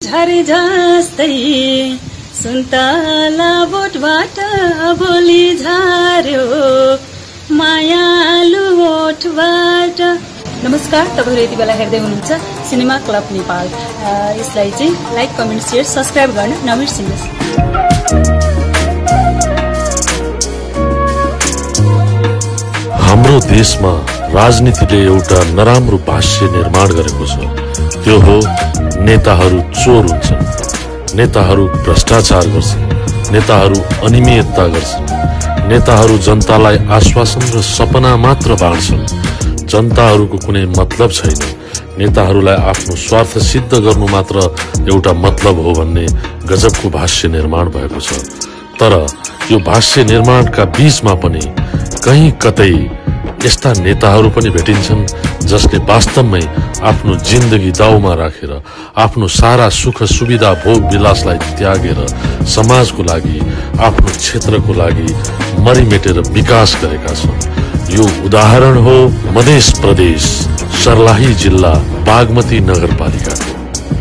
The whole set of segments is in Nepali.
झरे जस्तै सुन्तला बोटबाट बोली झार्यो मायालु ओठबाट। नमस्कार, तपाईहरु यति बेला हेर्दै हुनुहुन्छ सिनेमा क्लब नेपाल। यसलाई चाहिँ लाइक, कमेन्ट, शेयर, सब्स्क्राइब गर्न नबिर्सिनुहोस्। हाम्रो देशमा राजनीतिले एउटा नराम्रो भाष्य निर्माण गरेको छ। त्यो हो नेताहरू चोर हुन्छन्, नेताहरू भ्रष्टाचार गर्छन्, नेताहरू अनियमितता गर्छन्, नेताहरू जनतालाई आश्वासन र सपना मात्र बाँड्छन्, जनताहरूको कुनै मतलब छैन, नेताहरूलाई आफ्नो स्वार्थ सिद्ध गर्नु मात्र एउटा मतलब हो भन्ने गजबको भाष्य निर्माण भएको छ। तर यो भाष्य निर्माणका बीचमा पनि कहीँ कतै यस्ता नेताहरू पनि भेटिन्छन् जसले वास्तवमै आफ्नो जिन्दगी दाउमा राखेर आफ्नो सारा सुख सुविधा भोग विलासलाई त्यागेर समाजको लागि, आफ्नो क्षेत्रको लागि मरिमेटेर विकास गरेका छन्। यो उदाहरण हो मध्य प्रदेश सर्लाही जिल्ला बागमती नगरपालिकाको।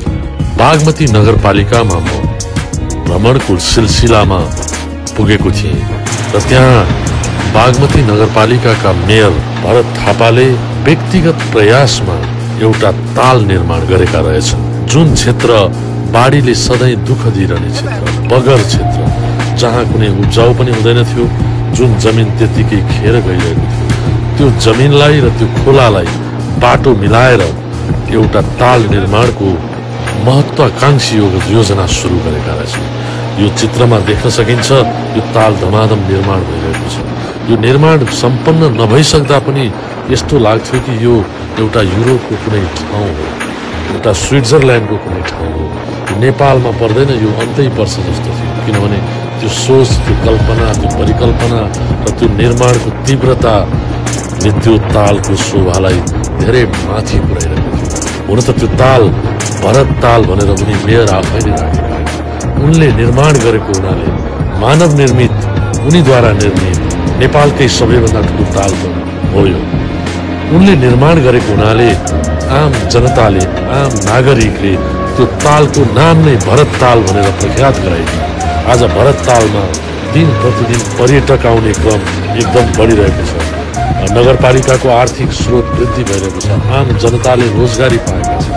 बागमती नगरपालिकामा म भ्रमणको सिलसिलामा पुगेको थिएँ र त्यहाँ बागमती नगरपालिकाका मेयर भरत थापाले व्यक्तिगत प्रयासमा एउटा ताल निर्माण गरेका रहेछन्। जुन क्षेत्र बाढीले सधैँ दुःख दिइरहने क्षेत्र, बगर क्षेत्र, जहाँ कुनै उब्जाउ पनि हुँदैन थियो, जुन जमिन त्यतिकै खेर गइरहेको थियो, त्यो जमिनलाई र त्यो खोलालाई बाटो मिलाएर एउटा ताल निर्माणको महत्वाकांक्षी योजना सुरु गरेका रहेछन्। यो चित्रमा देख्न सकिन्छ यो ताल धमाधम निर्माण भइरहेको छ। यो निर्माण सम्पन्न नभइसक्दा पनि यस्तो लाग्थ्यो कि यो एउटा युरोपको कुनै ठाउँ हो, एउटा स्विट्जरल्यान्डको कुनै ठाउँ हो, नेपालमा पर्दैन, यो अन्तै पर्छ जस्तो थियो। किनभने त्यो सोच, त्यो कल्पना, त्यो परिकल्पना र त्यो निर्माणको तीव्रताले त्यो तालको शोभालाई धेरै माथि पुर्याइरहेको थियो। हुन त त्यो ताल भरत ताल भनेर उनी मेयर आफैले राखेका, उनले निर्माण गरेको हुनाले मानव निर्मित, उनीद्वारा निर्मित नेपालकै सबैभन्दा ठुलो ताल हो यो। उनले निर्माण गरेको हुनाले आम जनताले, आम नागरिकले त्यो तालको नाम नै भरत ताल भनेर प्रख्यात गराइदियो। आज भरत तालमा दिन प्रतिदिन पर्यटक आउने क्रम एकदम बढिरहेको छ। नगरपालिकाको आर्थिक स्रोत वृद्धि भइरहेको छ, आम जनताले रोजगारी पाएका छन्।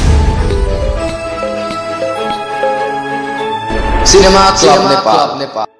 Cinema club Nepal.